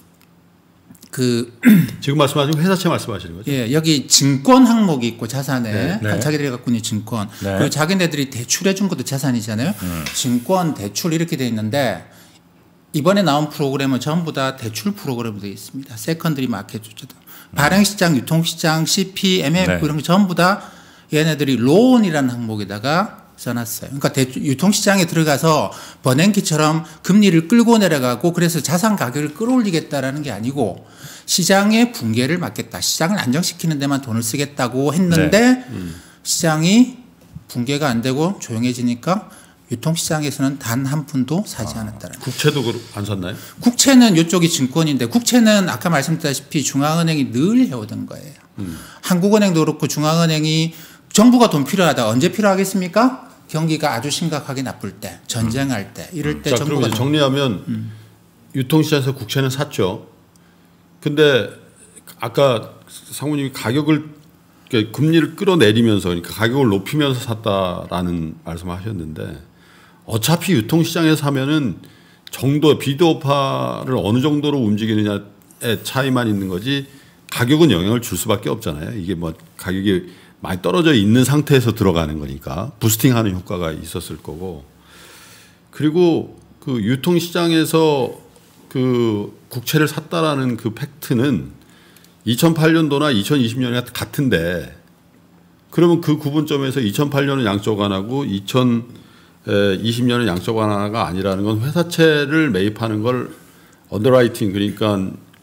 그 지금 말씀하시는 회사채 말씀하시는 거죠? 예, 여기 증권 항목이 있고 자산에 네, 네. 자기들이 갖고 있는 증권 네. 그리고 자기네들이 대출해 준 것도 자산이잖아요. 음. 증권, 대출 이렇게 돼 있는데 이번에 나온 프로그램은 전부 다 대출 프로그램으로 되어 있습니다. 세컨더리 마켓 주체도 음. 발행시장, 유통시장, 씨피, 엠엠에프 네. 이런 거 전부 다 얘네들이 론이라는 항목에다가 써놨어요. 그러니까 대출, 유통시장에 들어가서 버냉키처럼 금리를 끌고 내려가고 그래서 자산 가격을 끌어올리겠다라는 게 아니고 시장의 붕괴를 막겠다. 시장을 안정시키는 데만 돈을 쓰겠다고 했는데 네. 음. 시장이 붕괴가 안 되고 조용해지니까 유통시장에서는 단 한 푼도 사지 아, 않았다는 국채도 안 샀나요? 국채는 이쪽이 증권인데 국채는 아까 말씀드렸다시피 중앙은행이 늘 해오던 거예요. 음. 한국은행도 그렇고 중앙은행이 정부가 돈 필요하다. 언제 필요하겠습니까? 경기가 아주 심각하게 나쁠 때, 전쟁할 때, 이럴 때 자, 정부가 그럼 정리하면 음. 유통시장에서 국채는 샀죠. 근데 아까 상무님이 가격을 그러니까 금리를 끌어내리면서 그러니까 가격을 높이면서 샀다라는 말씀하셨는데 어차피 유통시장에서 사면은 정도 비도파를 어느 정도로 움직이느냐의 차이만 있는 거지 가격은 영향을 줄 수밖에 없잖아요. 이게 뭐 가격이 많이 떨어져 있는 상태에서 들어가는 거니까 부스팅하는 효과가 있었을 거고 그리고 그 유통시장에서 그 국채를 샀다라는 그 팩트는 이천팔 년도나 이천이십 년에 같은데 그러면 그 구분점에서 이천팔 년은 양적 완화고 이천이십 년은 양적 완화가 아니라는 건 회사채를 매입하는 걸 언더라이팅 그러니까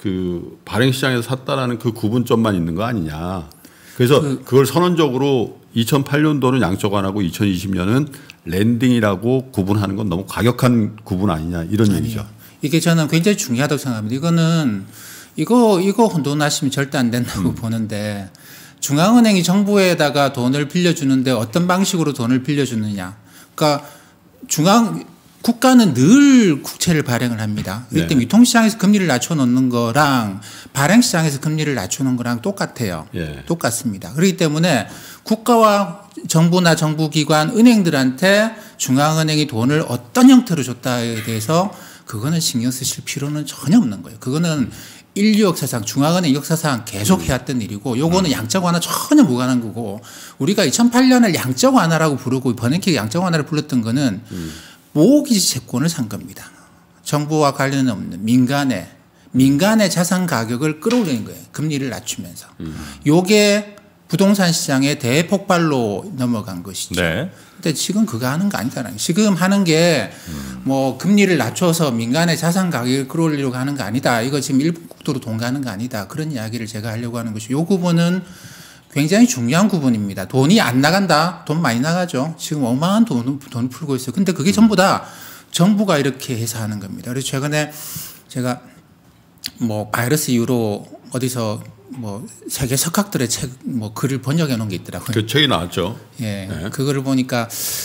그 발행시장에서 샀다라는 그 구분점만 있는 거 아니냐. 그래서 그, 그걸 선언적으로 이천팔 년도는 양적 완화고 이천이십 년은 랜딩이라고 구분하는 건 너무 과격한 구분 아니냐 이런 아니요. 얘기죠. 이게 저는 굉장히 중요하다고 생각합니다. 이거는 이거 이거 혼돈하시면 절대 안 된다고 음. 보는데 중앙은행이 정부에다가 돈을 빌려주는데 어떤 방식으로 돈을 빌려주느냐. 그러니까 중앙 국가는 늘 국채를 발행을 합니다. 일단 네. 유통시장에서 금리를 낮춰놓는 거랑 발행시장에서 금리를 낮추는 거랑 똑같아요. 예. 똑같습니다. 그렇기 때문에 국가와 정부나 정부기관, 은행들한테 중앙은행이 돈을 어떤 형태로 줬다에 대해서 그거는 신경 쓰실 필요는 전혀 없는 거예요. 그거는 인류 역사상, 중앙은행 역사상 계속 해왔던 일이고 요거는 음. 양적 완화 전혀 무관한 거고 우리가 이천팔 년을 양적 완화라고 부르고 버냉키가 양적 완화를 불렀던 거는 음. 모기지 채권을 산 겁니다. 정부와 관련 없는 민간의 민간의 자산 가격을 끌어올리는 거예요. 금리를 낮추면서. 음. 요게 부동산 시장의 대폭발로 넘어간 것이죠. 네. 근데 지금 그거 하는 거 아니잖아요. 지금 하는 게 뭐 음. 금리를 낮춰서 민간의 자산 가격을 끌어올리려고 하는 거 아니다. 이거 지금 일본 국도로 동가하는 거 아니다. 그런 이야기를 제가 하려고 하는 것이 요 부분은 굉장히 중요한 부분입니다. 돈이 안 나간다. 돈 많이 나가죠. 지금 어마어마한 돈, 돈 풀고 있어요. 근데 그게 전부 다 정부가 이렇게 해서 하는 겁니다. 그래서 최근에 제가 뭐 바이러스 이후로 어디서 뭐 세계 석학들의 책, 뭐 글을 번역해 놓은 게 있더라고요. 그 책이 나왔죠. 예. 네. 그거를 보니까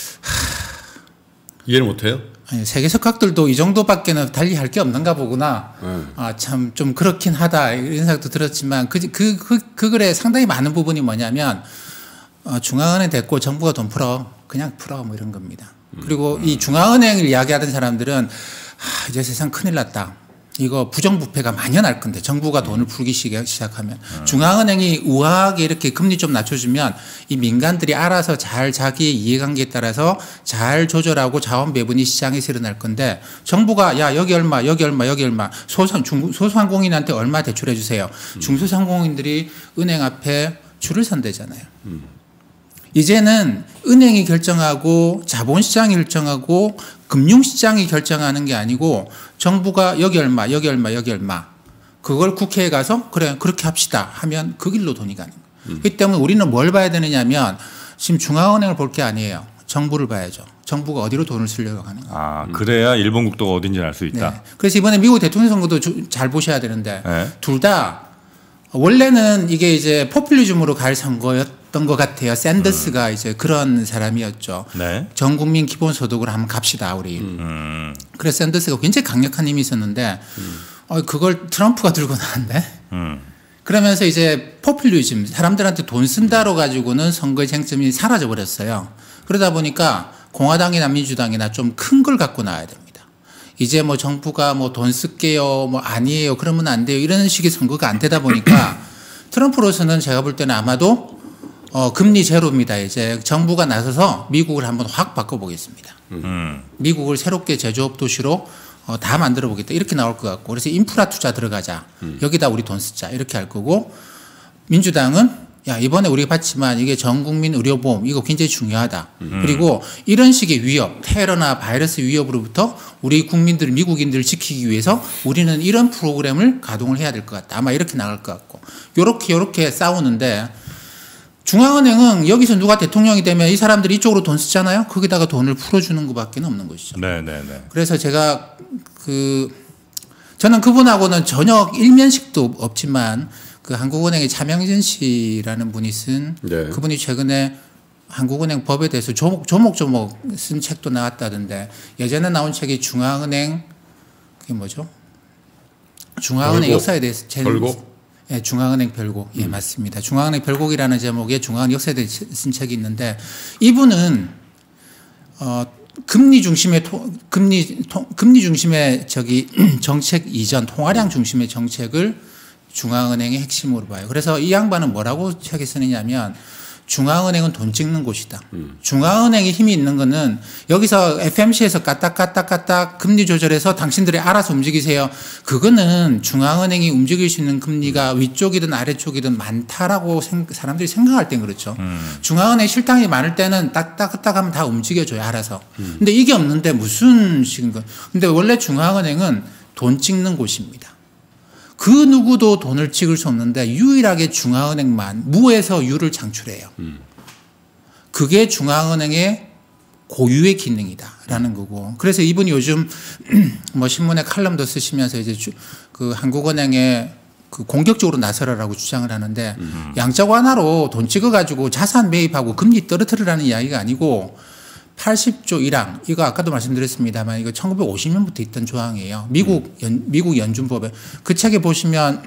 이해를 못 해요? 아니, 세계 석학들도 이 정도밖에는 달리 할 게 없는가 보구나. 네. 아, 참 좀 그렇긴 하다. 이런 생각도 들었지만 그, 그, 그, 그 글에 상당히 많은 부분이 뭐냐면 어, 중앙은행 됐고 정부가 돈 풀어. 그냥 풀어. 뭐 이런 겁니다. 그리고 음. 이 중앙은행을 이야기하던 사람들은 아, 이제 세상 큰일 났다. 이거 부정부패가 만연할 건데 정부가 돈을 풀기 시작하면 중앙은행이 우아하게 이렇게 금리 좀 낮춰주면 이 민간들이 알아서 잘 자기의 이해관계에 따라서 잘 조절하고 자원 배분이 시장에서 일어날 건데 정부가 야 여기 얼마 여기 얼마 여기 얼마 소상, 중, 소상공인한테 얼마 대출해 주세요. 중소상공인들이 은행 앞에 줄을 선대잖아요. 이제는 은행이 결정하고 자본시장이 결정하고 금융시장이 결정하는 게 아니고 정부가 여기 얼마 여기 얼마 여기 얼마 그걸 국회에 가서 그래 그렇게 합시다 하면 그 길로 돈이 가는 거예요. 음. 그렇기 때문에 우리는 뭘 봐야 되느냐면 지금 중앙은행을 볼 게 아니에요. 정부를 봐야죠. 정부가 어디로 돈을 쓰려고 하는 거예요. 아, 그래야 음. 일본 국도가 어딘지 알 수 있다. 네. 그래서 이번에 미국 대통령 선거도 주, 잘 보셔야 되는데 네. 둘 다 원래는 이게 이제 포퓰리즘으로 갈 선거였던 것 같아요. 샌더스가 음. 이제 그런 사람이었죠. 네. 전 국민 기본소득으로 한번 갑시다, 우리. 음. 그래서 샌더스가 굉장히 강력한 힘이 있었는데, 음. 어, 그걸 트럼프가 들고 나왔네. 음. 그러면서 이제 포퓰리즘, 사람들한테 돈 쓴다로 가지고는 선거의 쟁점이 사라져 버렸어요. 그러다 보니까 공화당이나 민주당이나 좀 큰 걸 갖고 나와야 됩니다. 이제 뭐 정부가 뭐 돈 쓸게요, 뭐 아니에요, 그러면 안 돼요. 이런 식의 선거가 안 되다 보니까 트럼프로서는 제가 볼 때는 아마도 어, 금리 제로입니다. 이제 정부가 나서서 미국을 한번 확 바꿔보겠습니다. 음. 미국을 새롭게 제조업 도시로 어, 다 만들어 보겠다. 이렇게 나올 것 같고. 그래서 인프라 투자 들어가자. 음. 여기다 우리 돈 쓰자. 이렇게 할 거고. 민주당은 야, 이번에 우리가 봤지만 이게 전 국민 의료보험 이거 굉장히 중요하다. 음. 그리고 이런 식의 위협, 테러나 바이러스 위협으로부터 우리 국민들, 미국인들을 지키기 위해서 우리는 이런 프로그램을 가동을 해야 될 것 같다. 아마 이렇게 나갈 것 같고. 요렇게 요렇게 싸우는데 중앙은행은 여기서 누가 대통령이 되면 이 사람들이 이쪽으로 돈 쓰잖아요. 거기다가 돈을 풀어주는 것밖에 없는 것이죠. 네, 네, 네. 그래서 제가 그 저는 그분하고는 전혀 일면식도 없지만 그 한국은행의 차명진 씨라는 분이 쓴 네. 그분이 최근에 한국은행 법에 대해서 조목, 조목조목 쓴 책도 나왔다던데 예전에 나온 책이 중앙은행 그게 뭐죠? 중앙은행 별곡. 역사에 대해서 제일 별곡? 예, 중앙은행 별곡. 예, 음. 맞습니다. 중앙은행 별곡이라는 제목의 중앙은행 역사에 대해서 쓴 책이 있는데 이분은 어 금리 중심의 토, 금리 토, 금리 중심의 저기 정책 이전 통화량 중심의 정책을 중앙은행의 핵심으로 봐요. 그래서 이 양반은 뭐라고 책에 쓰느냐면 중앙은행은 돈 찍는 곳이다. 음. 중앙은행의 힘이 있는 거는 여기서 에프엠씨에서 까딱까딱까딱 금리 조절해서 당신들이 알아서 움직이세요. 그거는 중앙은행이 움직일 수 있는 금리가 위쪽이든 아래쪽이든 많다라고 생, 사람들이 생각할 땐 그렇죠. 음. 중앙은행 실탕이 많을 때는 딱딱딱 하면 다 움직여줘요. 알아서. 음. 근데 이게 없는데 무슨 식인 거. 근데 원래 중앙은행은 돈 찍는 곳입니다. 그 누구도 돈을 찍을 수 없는데 유일하게 중앙은행만 무에서 유를 창출해요. 음. 그게 중앙은행의 고유의 기능이다라는 거고. 그래서 이분이 요즘 뭐 신문에 칼럼도 쓰시면서 이제 주, 그 한국은행에 그 공격적으로 나서라라고 주장을 하는데 음. 양적 완화로 돈 찍어가지고 자산 매입하고 금리 떨어뜨리라는 이야기가 아니고 팔십조 일 항 이거 아까도 말씀드렸습니다만 이거 천구백오십 년부터 있던 조항이에요. 미국 연, 미국 연준법에 그 책에 보시면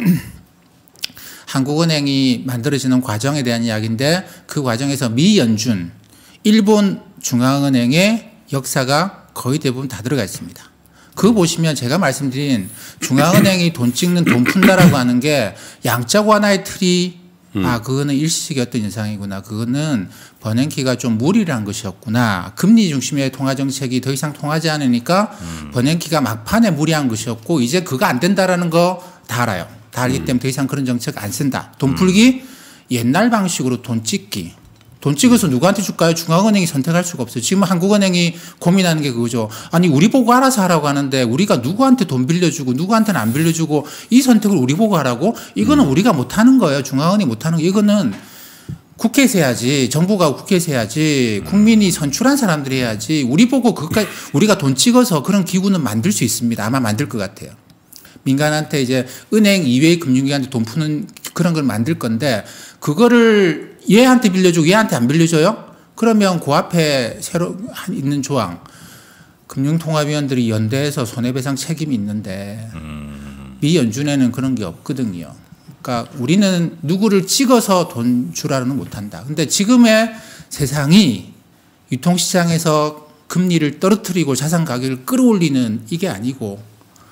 한국은행이 만들어지는 과정에 대한 이야기인데 그 과정에서 미 연준, 일본 중앙은행의 역사가 거의 대부분 다 들어가 있습니다. 그거 보시면 제가 말씀드린 중앙은행이 돈 찍는 돈 푼다라고 하는 게 양적 완화의 틀이 음. 아 그거는 일시적이었던 현상이구나. 그거는 버냉키가 좀 무리를 한 것이었구나. 금리 중심의 통화정책이 더 이상 통하지 않으니까 음. 버냉키가 막판에 무리한 것이었고 이제 그거 안 된다라는 거 다 알아요. 다 알기 때문에 더 이상 그런 정책 안 쓴다. 돈 풀기 옛날 방식으로 돈 찍기. 돈 찍어서 누구한테 줄까요? 중앙은행이 선택할 수가 없어요. 지금 한국은행이 고민하는 게 그거죠. 아니 우리 보고 알아서 하라고 하는데 우리가 누구한테 돈 빌려주고 누구한테는 안 빌려주고 이 선택을 우리 보고 하라고? 이거는 음. 우리가 못하는 거예요. 중앙은행이 못하는 거. 이거는 국회에서 해야지. 정부가 국회에서 해야지. 국민이 선출한 사람들이 해야지. 우리 보고 그까지 우리가 돈 찍어서 그런 기구는 만들 수 있습니다. 아마 만들 것 같아요. 민간한테 이제 은행 이외의 금융기관한테 돈 푸는 그런 걸 만들 건데 그거를 얘한테 빌려주고 얘한테 안 빌려줘요? 그러면 그 앞에 새로 있는 조항 금융통화위원들이 연대해서 손해배상 책임이 있는데 미 연준에는 그런 게 없거든요. 그러니까 우리는 누구를 찍어서 돈 주라는 못한다. 근데 지금의 세상이 유통시장에서 금리를 떨어뜨리고 자산 가격을 끌어올리는 이게 아니고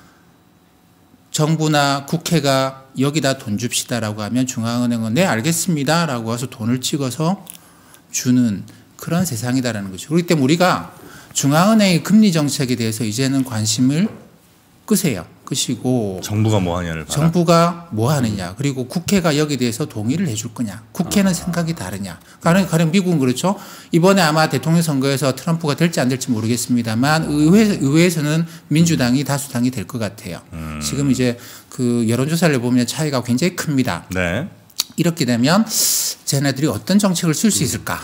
정부나 국회가 여기다 돈 줍시다라고 하면 중앙은행은 네 알겠습니다라고 해서 돈을 찍어서 주는 그런 세상이다라는 거죠. 그렇기 때문에 우리가 중앙은행의 금리 정책에 대해서 이제는 관심을 끄세요. 끄시고 정부가 뭐 하냐를 봐라. 정부가 뭐 하느냐 그리고 국회가 여기에 대해서 동의를 해줄 거냐. 국회는 아. 생각이 다르냐. 가령, 가령 미국은 그렇죠. 이번에 아마 대통령 선거에서 트럼프가 될지 안 될지 모르겠습니다만 의회, 의회에서는 민주당이 다수당이 될 것 같아요. 음. 지금 이제 그 여론조사를 보면 차이가 굉장히 큽니다. 네. 이렇게 되면 쟤네들이 어떤 정책을 쓸 수 있을까?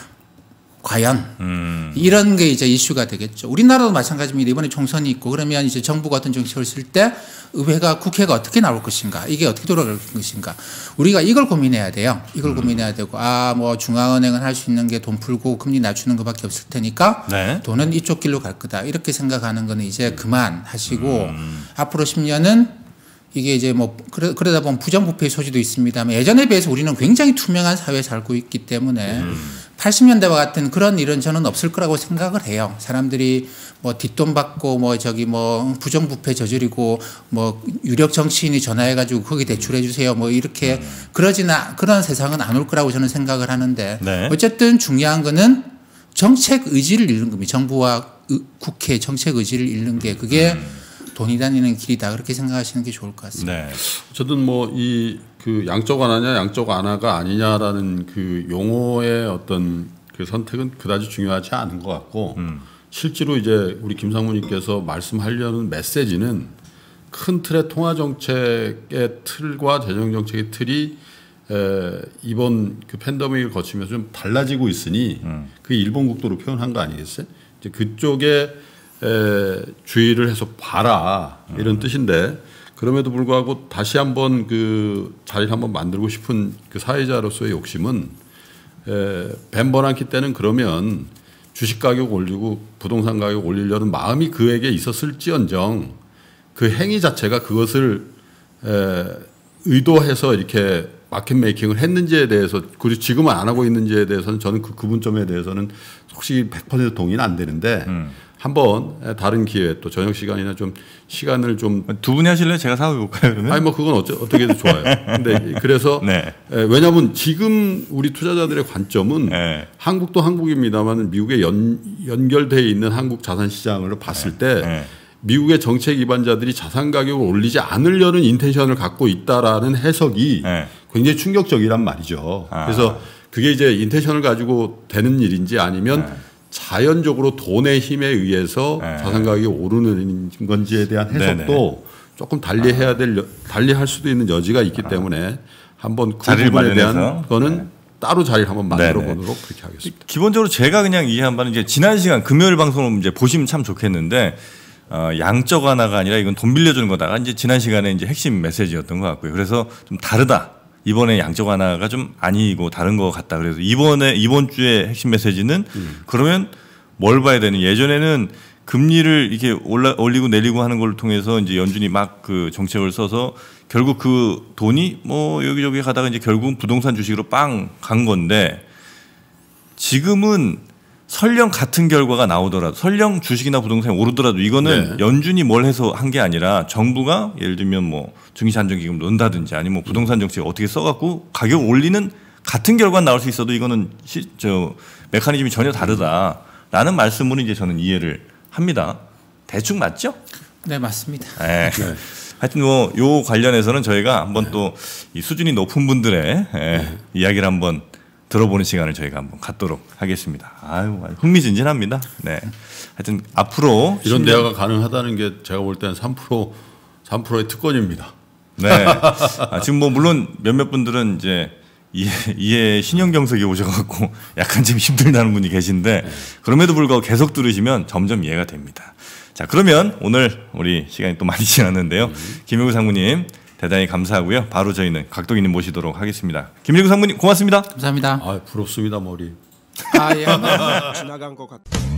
과연 음. 이런 게 이제 이슈가 되겠죠. 우리나라도 마찬가지입니다. 이번에 총선이 있고 그러면 이제 정부가 어떤 정책을 쓸 때 의회가 국회가 어떻게 나올 것인가 이게 어떻게 돌아갈 것인가 우리가 이걸 고민해야 돼요. 이걸 음. 고민해야 되고 아 뭐 중앙은행은 할 수 있는 게 돈 풀고 금리 낮추는 것밖에 없을 테니까 네. 돈은 이쪽 길로 갈 거다 이렇게 생각하는 거는 이제 그만하시고 음. 앞으로 십 년은 이게 이제 뭐 그러, 그러다 보면 부정부패의 소지도 있습니다만 예전에 비해서 우리는 굉장히 투명한 사회에 살고 있기 때문에 음. 팔십 년대와 같은 그런 일은 저는 없을 거라고 생각을 해요. 사람들이 뭐 뒷돈 받고 뭐 저기 뭐 부정부패 저지르고 뭐 유력 정치인이 전화해가지고 거기 대출해 주세요 뭐 이렇게 음. 그러지나 그런 세상은 안 올 거라고 저는 생각을 하는데 네. 어쨌든 중요한 거는 정책 의지를 잃는 겁니다. 정부와 국회 정책 의지를 잃는 게 그게 음. 돈이 다니는 길이다 그렇게 생각하시는 게 좋을 것 같습니다. 네. 어쨌든 뭐 이 그 양적 완화냐 양적 완화가 아니냐라는 그 용어의 어떤 그 선택은 그다지 중요하지 않은 것 같고 음. 실제로 이제 우리 김상무님께서 말씀하려는 메시지는 큰 틀의 통화 정책의 틀과 재정 정책의 틀이 에, 이번 그 팬데믹을 거치면서 좀 달라지고 있으니 음. 그 일본 국도로 표현한 거 아니겠어요? 이제 그쪽에 에, 주의를 해서 봐라 이런 음. 뜻인데 그럼에도 불구하고 다시 한번 그 자리를 한번 만들고 싶은 그 사회자로서의 욕심은 에, 벤버랑키 때는 그러면 주식 가격 올리고 부동산 가격 올리려는 마음이 그에게 있었을지언정 그 행위 자체가 그것을 에, 의도해서 이렇게 마켓 메이킹을 했는지에 대해서 그리고 지금은 안 하고 있는지에 대해서는 저는 그 구분점에 대해서는 솔직히 백 퍼센트 동의는 안 되는데 음. 한번 다른 기회 또 저녁 시간이나 좀 시간을 좀 두 분이 하실래요? 제가 사회 볼까요? 그러면? 아니 뭐 그건 어쩌, 어떻게든 좋아요. 근데 그래서 네. 왜냐하면 지금 우리 투자자들의 관점은 네. 한국도 한국입니다만 미국에 연, 연결되어 있는 한국 자산 시장을 봤을 네. 때 네. 미국의 정책 기반자들이 자산 가격을 올리지 않으려는 인텐션을 갖고 있다라는 해석이 네. 굉장히 충격적이란 말이죠. 아. 그래서 그게 이제 인텐션을 가지고 되는 일인지 아니면 네. 자연적으로 돈의 힘에 의해서 네. 자산 가격이 오르는 건지에 대한 해석도 네네. 조금 달리해야 될 여, 달리할 수도 있는 여지가 있기 때문에 한번 그 자리를 부분에 대한 마련해서. 거는 네. 따로 자리를 한번 만들어 네네. 보도록 그렇게 하겠습니다. 기본적으로 제가 그냥 이해한 바는 이제 지난 시간 금요일 방송을 이제 보시면 참 좋겠는데 어, 양적 완화가 아니라 이건 돈 빌려주는 거다가 이제 지난 시간에 이제 핵심 메시지였던 것 같고요. 그래서 좀 다르다. 이번에 양적 완화가 좀 아니고 다른 것 같다. 그래서 이번에 이번 주에 핵심 메시지는 음. 그러면 뭘 봐야 되는? 예전에는 금리를 이렇게 올라 올리고 내리고 하는 걸 통해서 이제 연준이 막 그 정책을 써서 결국 그 돈이 뭐 여기저기 가다가 이제 결국은 부동산 주식으로 빵 간 건데 지금은 설령 같은 결과가 나오더라도 설령 주식이나 부동산이 오르더라도 이거는 네. 연준이 뭘 해서 한 게 아니라 정부가 예를 들면 뭐 증시안정기금 넣는다든지 아니면 뭐 부동산 정책 어떻게 써갖고 가격 올리는 같은 결과는 나올 수 있어도 이거는 시, 저 메커니즘이 전혀 다르다라는 말씀으로 이제 저는 이해를 합니다. 대충 맞죠? 네, 맞습니다. 네. 네. 하여튼 뭐 요 관련해서는 저희가 한번 네. 또 이 수준이 높은 분들의 네. 이야기를 한번 들어보는 시간을 저희가 한번 갖도록 하겠습니다. 아유, 흥미진진합니다. 네. 하여튼 앞으로 이런 십 년... 대화가 가능하다는 게 제가 볼 때는 삼 퍼센트 삼 퍼센트의 특권입니다. 네. 아, 지금 뭐 물론 몇몇 분들은 이제 이해, 이해 신용경색이 오셔갖고 약간 좀 힘들다는 분이 계신데 네. 그럼에도 불구하고 계속 들으시면 점점 이해가 됩니다. 자, 그러면 오늘 우리 시간이 또 많이 지났는데요. 음. 김일구 상무님 대단히 감사하고요. 바로 저희는 각동이님 모시도록 하겠습니다. 김일구 상무님 고맙습니다. 감사합니다. 아, 부럽습니다 머리. 아, 예. 지나간 것 같아.